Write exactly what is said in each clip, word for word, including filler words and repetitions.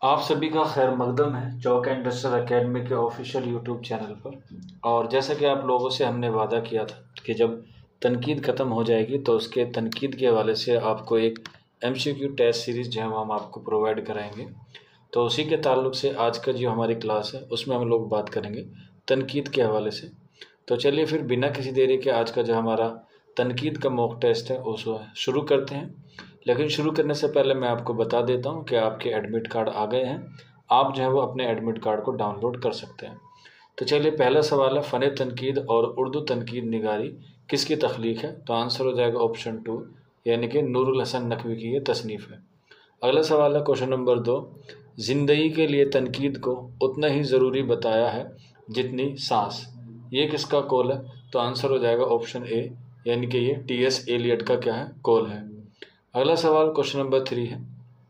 आप सभी का खैर मकदम है चौक इंडस्ट्रियल एकेडमी के ऑफिशियल यूट्यूब चैनल पर। और जैसा कि आप लोगों से हमने वादा किया था कि जब तनकीद ख़त्म हो जाएगी तो उसके तनकीद के हवाले से आपको एक एमसीक्यू टेस्ट सीरीज़ जो है वो हम आपको प्रोवाइड कराएंगे। तो उसी के ताल्लुक से आज का जो हमारी क्लास है उसमें हम लोग बात करेंगे तनकीद के हवाले से। तो चलिए फिर बिना किसी देरी के आज का जो हमारा तनकीद का मॉक टेस्ट है उसको शुरू करते हैं। लेकिन शुरू करने से पहले मैं आपको बता देता हूं कि आपके एडमिट कार्ड आ गए हैं। आप जो है वो अपने एडमिट कार्ड को डाउनलोड कर सकते हैं। तो चलिए पहला सवाल है, फ़न तनकीद और उर्दू तनकीद निगारी किसकी तख्लीक है? तो आंसर हो जाएगा ऑप्शन टू, यानी कि नूरुल हसन नकवी की ये तसनीफ़ है। अगला सवाल है क्वेश्चन नंबर दो, ज़िंदगी के लिए तनकीद को उतना ही ज़रूरी बताया है जितनी सांस, ये किसका कौल है? तो आंसर हो जाएगा ऑप्शन ए, यानी कि ये टी एस एलियट का क्या है, कौल है। अगला सवाल क्वेश्चन नंबर थ्री है,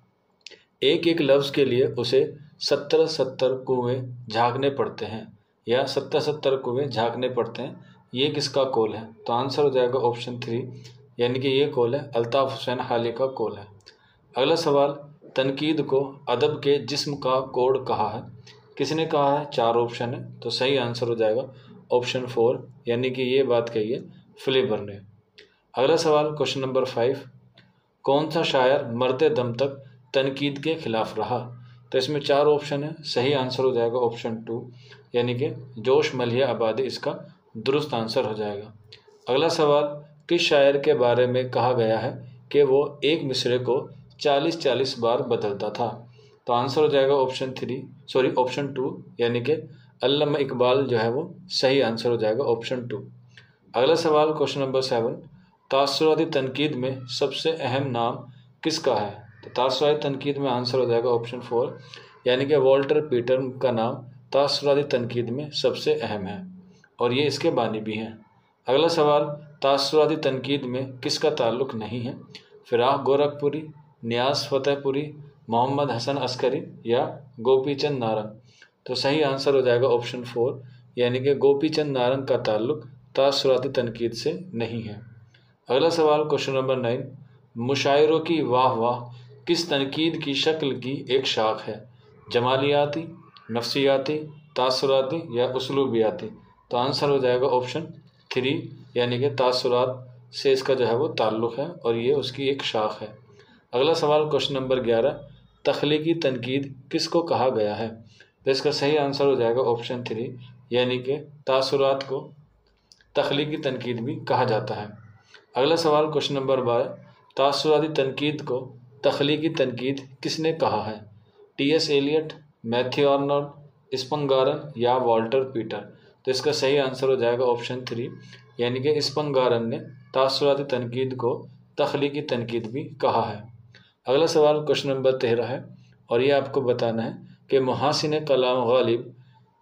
एक एक लफ्ज़ के लिए उसे सत्तर सत्तर कुएं झाँकने पड़ते हैं या सत्तर सत्तर कुएं झाँकने पड़ते हैं, ये किसका कौल है? तो आंसर हो जाएगा ऑप्शन थ्री, यानी कि ये कौल है अल्ताफ़ हुसैन हाली का कौल है। अगला सवाल, तनकीद को अदब के जिस्म का कोड कहा है, किसने कहा है? चार ऑप्शन है, तो सही आंसर हो जाएगा ऑप्शन फोर, यानी कि ये बात कही है फ्लेबर ने। अगला सवाल क्वेश्चन नंबर फाइव, कौन सा शायर मरते दम तक तनकीद के खिलाफ रहा? तो इसमें चार ऑप्शन है, सही आंसर हो जाएगा ऑप्शन टू, यानी कि जोश मलिया आबादी इसका दुरुस्त आंसर हो जाएगा। अगला सवाल, किस शायर के बारे में कहा गया है कि वो एक मिसरे को चालीस चालीस बार बदलता था? तो आंसर हो जाएगा option three sorry option two, यानी कि अल्लामा इकबाल जो है वो सही आंसर हो जाएगा ऑप्शन टू। अगला सवाल क्वेश्चन नंबर सेवन, तासुराती तनकीद में सबसे अहम नाम किसका है? तो तासुराती तनकीद में आंसर हो जाएगा ऑप्शन फोर, यानी कि वॉल्टर पीटर का नाम तासुराती तनकीद में सबसे अहम है और ये इसके बानी भी हैं। अगला सवाल, तासुराती तनकीद में किसका ताल्लुक़ नहीं है? फिराक गोरखपुरी, नियाज़ फतेहपुरी, मोहम्मद हसन अस्करी या गोपीचंद नारंग? तो सही आंसर हो जाएगा ऑप्शन फोर, यानी कि गोपीचंद नारंग का ताल्लुक़ तासुराती तनकीद से नहीं है। अगला सवाल क्वेश्चन नंबर नाइन, मुशायरों की वाह वाह किस तनकीद की शक्ल की एक शाख है? जमालियाती, नफ्सियाती, तासुराती या उसलूबियाती? तो आंसर हो जाएगा ऑप्शन थ्री, यानी कि तासुरात से इसका जो है वो ताल्लुक़ है और ये उसकी एक शाख है। अगला सवाल क्वेश्चन नंबर ग्यारह, तख्लीकी तनकीद किसको कहा गया है? तो इसका सही आंसर हो जाएगा ऑप्शन थ्री, यानी कि तासुरात को तख्लीकी तनकीद भी कहा जाता है। अगला सवाल क्वेश्चन नंबर बारह, तासुराती तनकीद को तख्लीकी तनकीद किसने कहा है? T S Eliot, Matthew Arnold, Spingarn या वॉल्टर पीटर? तो इसका सही आंसर हो जाएगा ऑप्शन थ्री, यानी कि स्पंगारन ने तासुराती तनकीद को तख्लीकी तनकीद भी कहा है। अगला सवाल क्वेश्चन नंबर तेरह है और ये आपको बताना है कि मुहासिन कलाम गालिब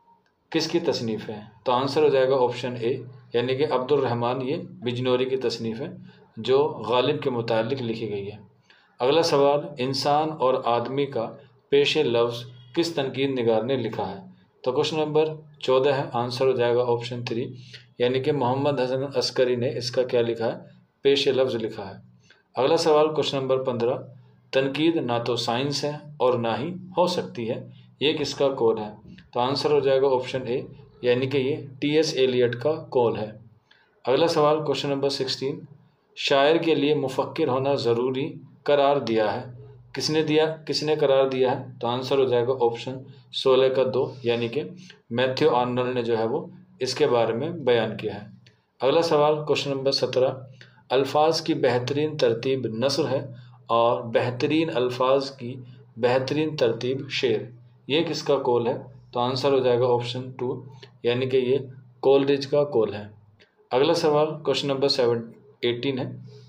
किसकी तसनीफ़ है? तो आंसर हो जाएगा ऑप्शन ए, यानी कि अब्दुल रहमान ये बिजनौरी की तसनीफ़ है जो गालिब के मुतालिक लिखी गई है। अगला सवाल, इंसान और आदमी का पेश लफ्ज़ किस तनकीद निगार ने लिखा है? तो क्वेश्चन नंबर चौदह है, आंसर हो जाएगा ऑप्शन थ्री, यानी कि मोहम्मद हसन अस्करी ने इसका क्या लिखा है? पेश लफ्ज़ लिखा है। अगला सवाल क्वेश्चन नंबर पंद्रह, तनकीद ना तो साइंस है और ना ही हो सकती है, ये किसका कौल है? तो आंसर हो जाएगा ऑप्शन ए, यानी कि ये टी एस एलियट का कौल है। अगला सवाल क्वेश्चन नंबर सिक्सटीन, शायर के लिए मुफक्किर होना ज़रूरी करार दिया है, किसने दिया किसने करार दिया है? तो आंसर हो जाएगा ऑप्शन सोलह का दो, यानी कि मैथ्यू आर्नल्ड ने जो है वो इसके बारे में बयान किया है। अगला सवाल क्वेश्चन नंबर सत्रह, अल्फाज की बेहतरीन तरतीब नस्र है और बेहतरीन अल्फाज की बेहतरीन तरतीब शेर, ये किसका कौल है? तो आंसर हो जाएगा ऑप्शन टू, यानी कि ये कोलरिज का कौल है। अगला सवाल क्वेश्चन नंबर सेवन एटीन है,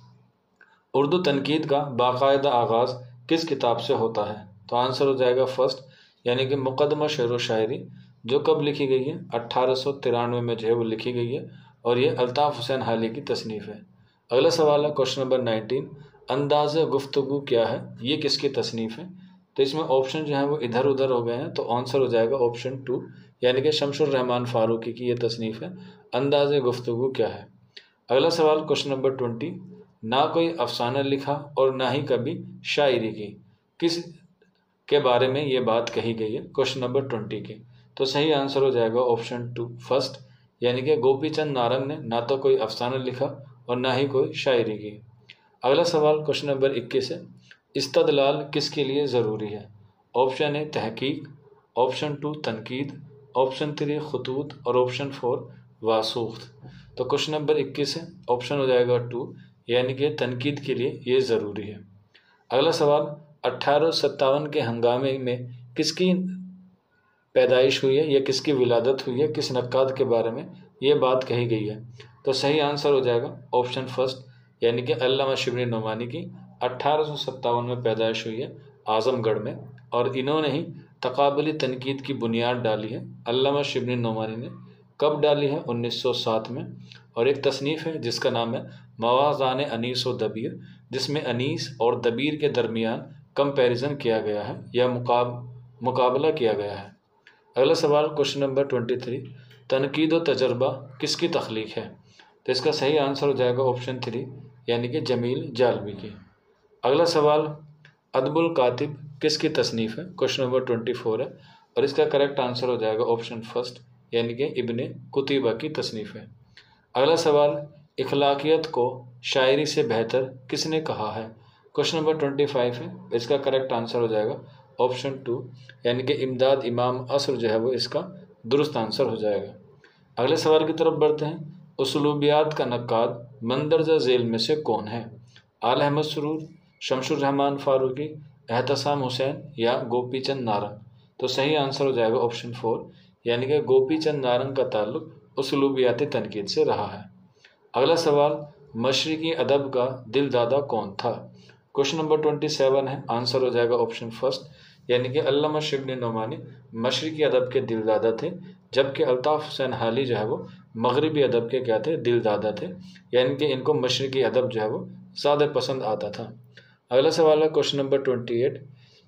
उर्दू तनकीद का बाकायदा आगाज़ किस किताब से होता है? तो आंसर हो जाएगा फर्स्ट, यानी कि मुकदमा शेर व शायरी, जो कब लिखी गई है? अट्ठारह सौ तिरानवे में जो है वो लिखी गई है और ये अल्ताफ़ हुसैन हाली की तसनीफ़ है। अगला सवाल है क्वेश्चन नंबर नाइनटीन, अंदाज़ गुफ्तगू क्या है, ये किसकी तसनीफ़ है? तो इसमें ऑप्शन जो है वो इधर उधर हो गए हैं, तो आंसर हो जाएगा ऑप्शन टू, यानी कि शमसुर रहमान फारूकी की ये तसनीफ़ है अंदाज़ गुफ्तगू क्या है। अगला सवाल क्वेश्चन नंबर ट्वेंटी, ना कोई अफसाना लिखा और ना ही कभी शायरी की, किस के बारे में ये बात कही गई है क्वेश्चन नंबर ट्वेंटी के। तो सही आंसर हो जाएगा ऑप्शन टू फर्स्ट, यानी कि गोपीचंद नारंग ने ना तो कोई अफसाना लिखा और ना ही कोई शायरी की। अगला सवाल क्वेश्चन नंबर इक्कीस है, इस्तदलाल किसके लिए ज़रूरी है? ऑप्शन ए तहकीक, ऑप्शन टू तनकीद, ऑप्शन थ्री खतूत और ऑप्शन फोर वासूख्त। तो क्वेश्चन नंबर इक्कीस है, ऑप्शन हो जाएगा टू, यानी कि तनकीद के लिए ये ज़रूरी है। अगला सवाल, अट्ठारह सौ सत्तावन के हंगामे में किसकी पैदाइश हुई है या किसकी विलादत हुई है, किस नक्काद के बारे में ये बात कही गई है? तो सही आंसर हो जाएगा ऑप्शन फर्स्ट, यानी कि अल्लामा शिबली नोमानी की अट्ठारह सौ सत्तावन में पैदाइश हुई है आज़मगढ़ में, और इन्होंने ही तकाबुली तनकीद की बुनियाद डाली है। अल्लामा शिबली नोमानी ने कब डाली है? उन्नीस सौ सात में। और एक तसनीफ़ है जिसका नाम है मवाज़ान अनीस व दबीर, जिसमें अनीस और दबीर के दरमियान कंपैरिजन किया गया है या मुकाब मुकाबला किया गया है। अगला सवाल क्वेश्चन नंबर ट्वेंटी थ्री, तनकीद व तजर्बा किसकी तख्लीक है? तो इसका सही आंसर हो जाएगा ऑप्शन थ्री, यानी कि जमील जालवी की। अगला सवाल, अदबुल कातिब किसकी तसनीफ़ है? क्वेश्चन नंबर ट्वेंटी फोर है और इसका करेक्ट आंसर हो जाएगा ऑप्शन फर्स्ट, यानी कि इब्ने कुतैबा की तसनीफ़ है। अगला सवाल, इखलाकियत को शायरी से बेहतर किसने कहा है? क्वेश्चन नंबर ट्वेंटी फाइव है, इसका करेक्ट आंसर हो जाएगा ऑप्शन टू, यानी कि इमदाद इमाम असर जो है वो इसका दुरुस्त आंसर हो जाएगा। अगले सवाल की तरफ बढ़ते हैं, उसलूबियात का नक्काद मंदरजा झेल में से कौन है? आल अहमद सुरूर, शमशुर रहमान फारूकी, एहतसाम हुसैन या गोपीचंद नारंग। तो सही आंसर हो जाएगा ऑप्शन फोर, यानी कि गोपीचंद नारंग का ताल्लुक उसलूबियाती तनकीद से रहा है। अगला सवाल, मशरिकी अदब का दिलदादा कौन था? क्वेश्चन नंबर ट्वेंटी सेवन है, आंसर हो जाएगा ऑप्शन फर्स्ट, यानी कि अल्लामा शिबली नोमानी मशरिकी अदब के दिलदादा थे, जबकि अल्ताफ़ हुसैन हाली जो है वो मगरिबी अदब के क्या थे? दिलदादा थे, यानी कि इनको मशरिकी अदब जो है वो ज़्यादा पसंद आता था। अगला सवाल है क्वेश्चन नंबर ट्वेंटी एट,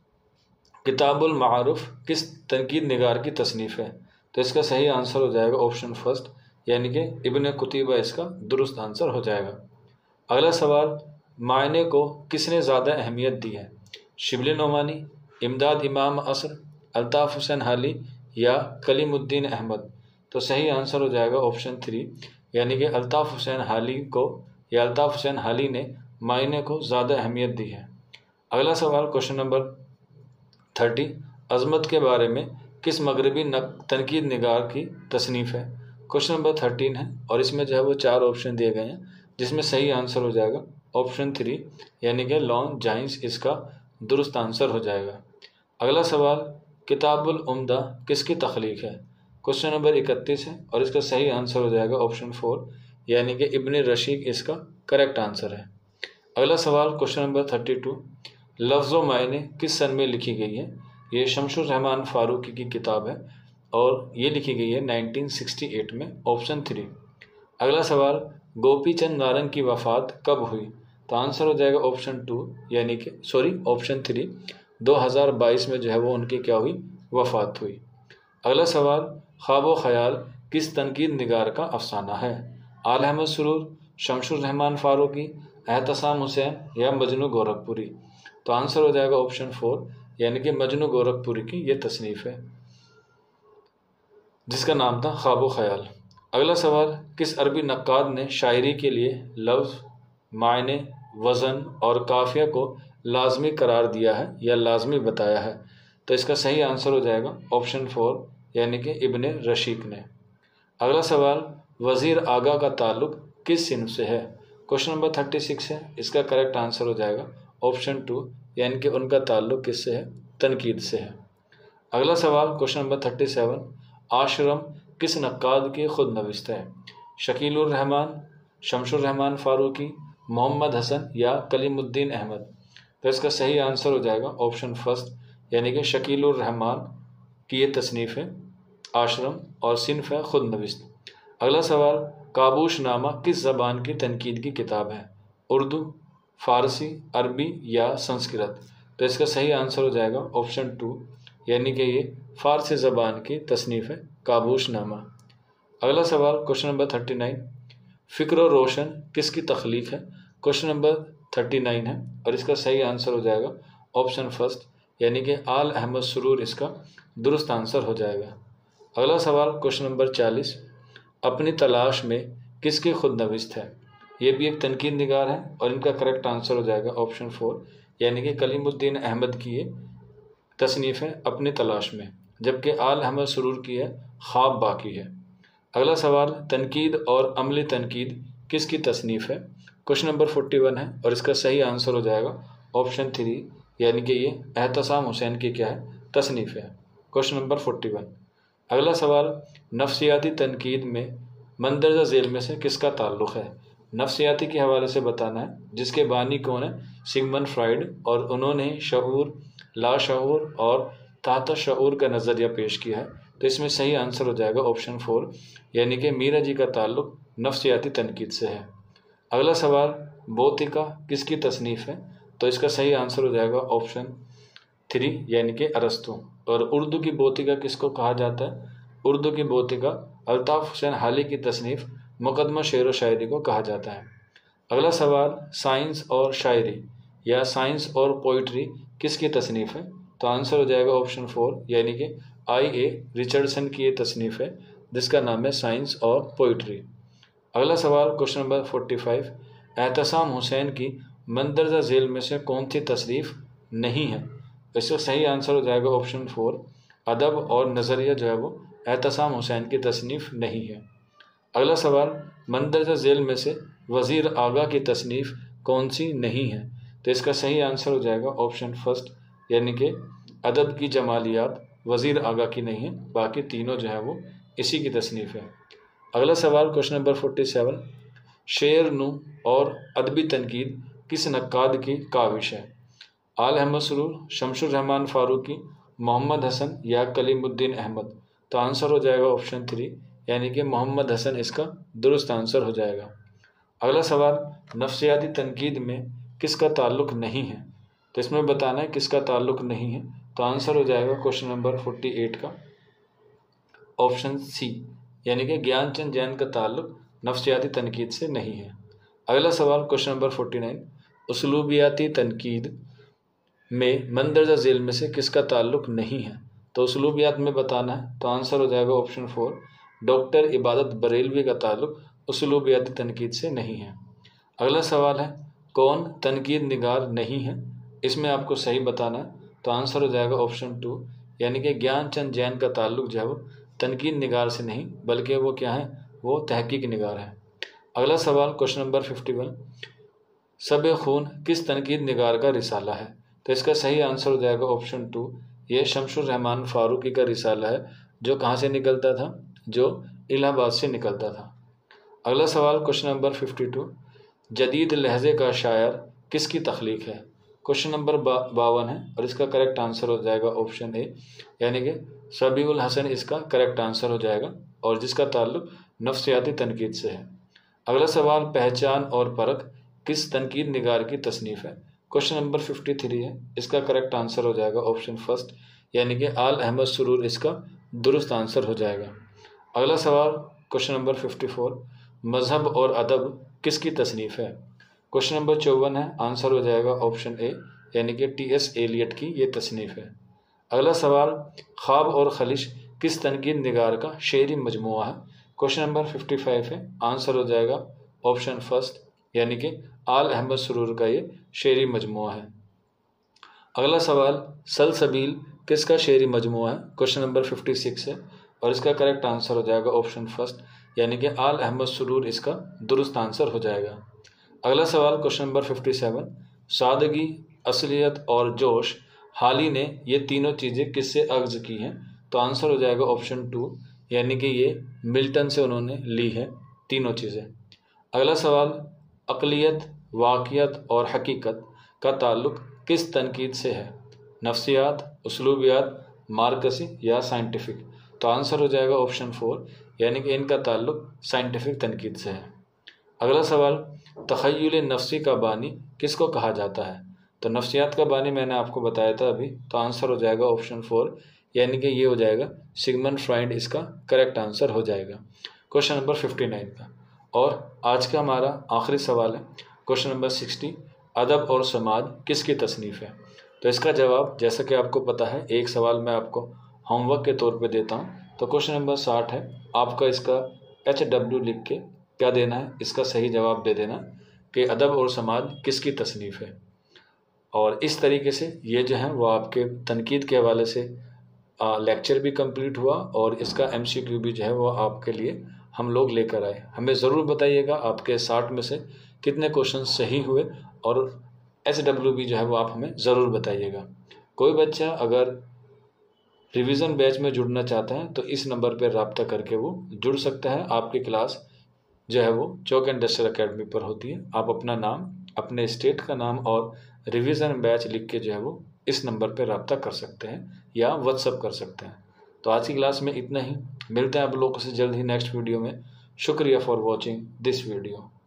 किताबुल मारूफ किस तनकीद निगार की तसनीफ़ है? तो इसका सही आंसर हो जाएगा ऑप्शन फर्स्ट, यानी कि इब्ने कुतैबा इसका दुरुस्त आंसर हो जाएगा। अगला सवाल, मायने को किसने ज़्यादा अहमियत दी है? शिबली नोमानी, इमदाद इमाम असर, अल्ताफ़ हुसैन हाली या कलीमुद्दीन अहमद। तो सही आंसर हो जाएगा ऑप्शन थ्री, यानी कि अल्ताफ़ हुसैन हाली को या अल्ताफ़ हुसैन हाली ने मायने को ज़्यादा अहमियत दी है। अगला सवाल क्वेश्चन नंबर थर्टी, अज़मत के बारे में किस मगरबी तनकीद निगार की तसनीफ़ है? क्वेश्चन नंबर थर्टीन है और इसमें जो है वो चार ऑप्शन दिए गए हैं, जिसमें सही आंसर हो जाएगा ऑप्शन थ्री, यानी कि लॉन जाइंस इसका दुरुस्त आंसर हो जाएगा। अगला सवाल, किताबुल उम्दा किसकी तख्लीक है? क्वेश्चन नंबर इकतीस है और इसका सही आंसर हो जाएगा ऑप्शन फोर, यानी कि इब्ने रशीक इसका करेक्ट आंसर है। अगला सवाल क्वेश्चन नंबर थर्टी टू, लफ्ज़ व मायने किस सन में लिखी गई है? ये शमशुर रहमान फारूकी की किताब है और ये लिखी गई है नाइनटीन सिक्सटी एट में, ऑप्शन थ्री। अगला सवाल, गोपीचंद नारंग की वफ़ात कब हुई? तो आंसर हो जाएगा ऑप्शन टू, यानी कि सॉरी ऑप्शन थ्री, दो हज़ार बाईस में जो है वो उनकी क्या हुई? वफ़ात हुई। अगला सवाल, ख्वाब ख्याल किस तनकीद निगार का अफसाना है? आल अहमद सुरूर, शमशुर रहमान फारूकी, एहतसाम हुसैन या मजनू गोरखपुरी। तो आंसर हो जाएगा ऑप्शन फोर, यानी कि मजनू गोरखपुरी की ये तसनीफ़ है जिसका नाम था ख्वाब ख्याल। अगला सवाल, किस अरबी नक्काद ने शायरी के लिए लफ्ज़, मायने, वज़न और काफ़िया को लाजमी करार दिया है या लाजमी बताया है? तो इसका सही आंसर हो जाएगा ऑप्शन फोर, यानी कि इब्ने रशीक ने। अगला सवाल, वज़ीर आगा का ताल्लुक़ किस सिन्फ से है? क्वेश्चन नंबर थर्टी सिक्स है, इसका करेक्ट आंसर हो जाएगा ऑप्शन टू, यानी कि उनका ताल्लुक़ किससे है? तनकीद से है। अगला सवाल क्वेश्चन नंबर थर्टी सेवन, आशरम किस नक्काद की खुद नविस्त है? शकीलुर रहमान, शमशुर रहमान फारूकी, मोहम्मद हसन या कलीमुद्दीन अहमद। तो इसका सही आंसर हो जाएगा ऑप्शन फर्स्ट, यानी कि शकीलुर रहमान की ये तसनीफ़ है आशरम और सिन्फ है खुद नविस्त। अगला सवाल, काबूश नामा किस ज़बान की तनकीद की किताब है? उर्दू, फ़ारसी, अरबी या संस्कृत। तो इसका सही आंसर हो जाएगा ऑप्शन टू, यानी कि ये फ़ारसी ज़बान की तसनीफ़ है काबूश नामा। अगला सवाल क्वेश्चन नंबर थर्टी नाइन, फ़िक्र रोशन किसकी तख्लीक है? क्वेश्चन नंबर थर्टी नाइन है और इसका सही आंसर हो जाएगा ऑप्शन फर्स्ट, यानी कि आल अहमद सुरूर इसका दुरुस्त आंसर हो जाएगा। अगला सवाल क्वेश्चन नंबर चालीस, अपनी तलाश में किसकी खुद नविस्त है? ये भी एक तनकीद निगार है और इनका करेक्ट आंसर हो जाएगा ऑप्शन फोर, यानी कि कलीमुद्दीन अहमद की ये तसनीफ़ है अपनी तलाश में, जबकि आल अहमद सुरूर की है ख्वाब बाकी है। अगला सवाल, तनकीद और अमली तनकीद किसकी तसनीफ़ है? क्वेश्चन नंबर फोर्टी वन है और इसका सही आंसर हो जाएगा ऑप्शन थ्री, यानी कि ये एहतसाम हुसैन की क्या है? तसनीफ़ है। Question number forty one. अगला सवाल, नफ्सियाती तनकीद में मंदरजा झेल में से किसका ताल्लुक़ है? नफ्सियाती के हवाले से बताना है, जिसके बानी कौन है? सिगमंड फ्राइड, और उन्होंने शऊर, लाशऊर और ताहत शऊर का नज़रिया पेश किया है। तो इसमें सही आंसर हो जाएगा ऑप्शन फोर, यानी कि मीरा जी का ताल्लुक़ नफ्सियाती तनकीद से है। अगला सवाल, बोतिका किसकी तसनीफ़ है? तो इसका सही आंसर हो जाएगा ऑप्शन थ्री, यानी कि अरस्तु। और उर्दू की बोतिका किसको कहा जाता है? उर्दू की बोतिका अल्ताफ़ हुसैन हाली की तसनीफ़ मुकदमा शेर व शायरी को कहा जाता है। अगला सवाल, साइंस और शायरी या साइंस और पोइट्री किसकी तसनीफ़ है? तो आंसर हो जाएगा ऑप्शन फोर, यानी कि आई ए रिचर्डसन की ये तसनीफ़ है, जिसका नाम है साइंस और पोइट्री। अगला सवाल question number forty five, Ehtesham Hussain की मंदरजा झेल में से कौन सी तसनीफ़ नहीं है? इसका सही आंसर हो जाएगा ऑप्शन फोर, अदब और नज़रिया जो है वो एहतसाम हुसैन की तसनीफ़ नहीं है। अगला सवाल, मंदरजा झेल में से वज़ीर आगा की तसनीफ़ कौन सी नहीं है? तो इसका सही आंसर हो जाएगा ऑप्शन फर्स्ट, यानी कि अदब की जमालियात वज़ीर आगा की नहीं है, बाकी तीनों जो है वो इसी की तसनीफ़ है। अगला सवाल क्वेश्चन नंबर फोर्टी सेवन, शेर नू और अदबी तनकीद किस नक्काद की काविश है? आल अहमद सुरूर, शमशुर रहमान फारूकी, मोहम्मद हसन या कलीमुद्दीन अहमद? तो आंसर हो जाएगा ऑप्शन थ्री, यानी कि मोहम्मद हसन इसका दुरुस्त आंसर हो जाएगा। अगला सवाल, नफ्सियाती तनकीद में किसका ताल्लुक़ नहीं है? तो इसमें बताना है किसका ताल्लुक़ नहीं है। तो आंसर हो जाएगा क्वेश्चन नंबर फोर्टी एट का ऑप्शन सी, यानी कि ज्ञानचंद जैन का ताल्लुक़ नफ्सियाती तनकीद से नहीं है। अगला सवाल क्वेश्चन नंबर फोर्टी नाइन, उसलूबियाती तनकीद में मंदरजा झेल में से किसका ताल्लुक़ नहीं है? तो उसलूबियात में बताना है, तो आंसर हो जाएगा ऑप्शन फोर, डॉक्टर इबादत बरेलवी का ताल्लुक़ उसलूबियाती तनकीद से नहीं है। अगला सवाल है, कौन तनकीद निगार नहीं है? इसमें आपको सही बताना है, तो आंसर हो जाएगा ऑप्शन टू, यानी कि ज्ञानचंद जैन का ताल्लुक़ जो है वो तनकीद निगार से नहीं, बल्कि वो क्या है? वो तहकीक निगार है। अगला सवाल क्वेश्चन नंबर फिफ्टी वन, सब खून किस तनकीद निगार का रिसाला है? तो इसका सही आंसर हो जाएगा ऑप्शन टू, ये शमशुर रहमान फारूकी का रिसाला है, जो कहाँ से निकलता था? जो इलाहाबाद से निकलता था। अगला सवाल क्वेश्चन नंबर फिफ्टी टू, जदीद लहजे का शायर किसकी तख्लीक है? क्वेश्चन नंबर बावन है और इसका करेक्ट आंसर हो जाएगा ऑप्शन ए, यानी कि सबीउल हसन इसका करेक्ट आंसर हो जाएगा, और जिसका ताल्लुक़ नफ्सियाती तनकीद से है। अगला सवाल, पहचान और परख किस तनकीद निगार की तसनीफ़ है? क्वेश्चन नंबर फिफ्टी थ्री है, इसका करेक्ट आंसर हो जाएगा ऑप्शन फर्स्ट, यानी कि आल अहमद सुरूर इसका दुरुस्त आंसर हो जाएगा। अगला सवाल क्वेश्चन नंबर फिफ्टी फोर, मज़हब और अदब किसकी तसनीफ़ है? क्वेश्चन नंबर चौवन है, आंसर हो जाएगा ऑप्शन ए, यानी कि टी एस एलियट की ये तसनीफ़ है। अगला सवाल, ख्वाब और खलिश किस तनकीद निगार का शेरी मजमुआ है? क्वेश्चन नंबर फिफ्टी फाइव है, आंसर हो जाएगा ऑप्शन फर्स्ट, यानी कि आल अहमद सुरूर का ये शेरी मजमुआ है। अगला सवाल, सलसबील किसका शेरी मजमुआ है? क्वेश्चन नंबर फिफ्टी सिक्स है और इसका करेक्ट आंसर हो जाएगा ऑप्शन फर्स्ट, यानी कि आल अहमद सुरूर इसका दुरुस्त आंसर हो जाएगा। अगला सवाल क्वेश्चन नंबर फिफ्टी सेवन, सादगी, असलियत और जोश हाली ने ये तीनों चीज़ें किससे अख्ज़ की हैं? तो आंसर हो जाएगा ऑप्शन टू, यानी कि ये मिल्टन से उन्होंने ली है तीनों चीज़ें। अगला सवाल, अक़लियत, वाक़ियत और हकीकत का ताल्लुक़ किस तनकीद से है? नफ्सियात, उसलूबियात, मार्कसी या साइंटिफिक? तो आंसर हो जाएगा ऑप्शन फोर, यानी कि इनका ताल्लुक़ साइंटिफिक तनकीद से है। अगला सवाल, तख़य्युल नफ्सी का बानी किसको कहा जाता है? तो नफ्सियात का बानी मैंने आपको बताया था अभी, तो आंसर हो जाएगा ऑप्शन फोर, यानी कि ये हो जाएगा सिगमंड फ्राइड इसका करेक्ट आंसर हो जाएगा क्वेश्चन नंबर फिफ्टी नाइन का। और आज का हमारा आखिरी सवाल है क्वेश्चन नंबर सिक्सटी, अदब और समाज किसकी तसनीफ़ है? तो इसका जवाब जैसा कि आपको पता है, एक सवाल मैं आपको होमवर्क के तौर पे देता हूँ। तो क्वेश्चन नंबर साठ है, आपका इसका एच डब्ल्यू लिख के क्या देना है, इसका सही जवाब दे देना कि अदब और समाज किसकी तसनीफ़ है। और इस तरीके से ये जो है वो आपके तनकीद के हवाले से लेक्चर भी कंप्लीट हुआ और इसका एमसीक्यू भी जो है वो आपके लिए हम लोग लेकर आए। हमें ज़रूर बताइएगा आपके साठ में से कितने क्वेश्चन सही हुए, और एच डब्ल्यू भी जो है वो आप हमें ज़रूर बताइएगा। कोई बच्चा अगर रिवीजन बैच में जुड़ना चाहता है तो इस नंबर पर रब्ता करके वो जुड़ सकता है। आपकी क्लास जो है वो चौक इंडस्ट्रियल एकेडमी पर होती है। आप अपना नाम, अपने स्टेट का नाम और रिवीजन बैच लिख के जो है वो इस नंबर पर रब्ता कर सकते हैं या व्हाट्सअप कर सकते हैं। तो आज की क्लास में इतना ही, मिलते हैं आप लोगों से जल्द ही नेक्स्ट वीडियो में। शुक्रिया फॉर वॉचिंग दिस वीडियो।